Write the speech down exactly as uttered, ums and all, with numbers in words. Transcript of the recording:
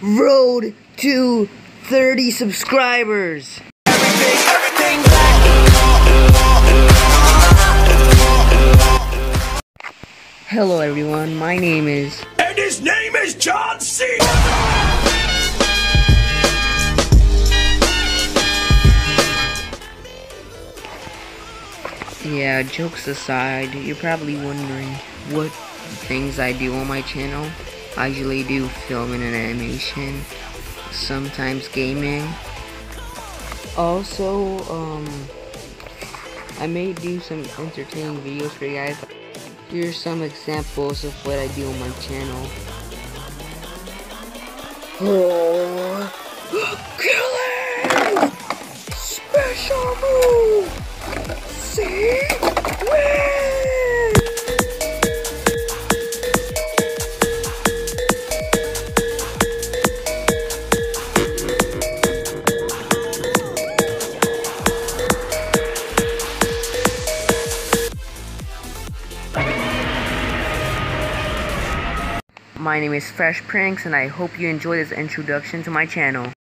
road to thirty subscribers. Hello everyone, my name is... And his name is John C. Yeah, jokes aside, you're probably wondering what things I do on my channel. I usually do filming and animation, sometimes gaming. Also, um, I may do some entertaining videos for you guys. Here's some examples of what I do on my channel. Oh, killing! Special move! See? Win! My name is Fresh Pranks, and I hope you enjoy this introduction to my channel.